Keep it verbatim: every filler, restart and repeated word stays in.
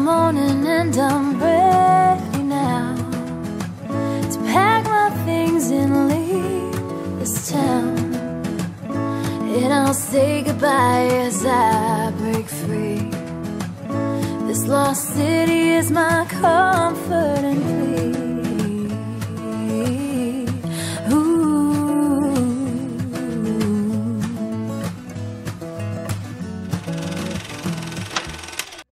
morning and I'm ready now to pack my things and leave this town. And I'll say goodbye as I break free. This lost city is my comfort and plea.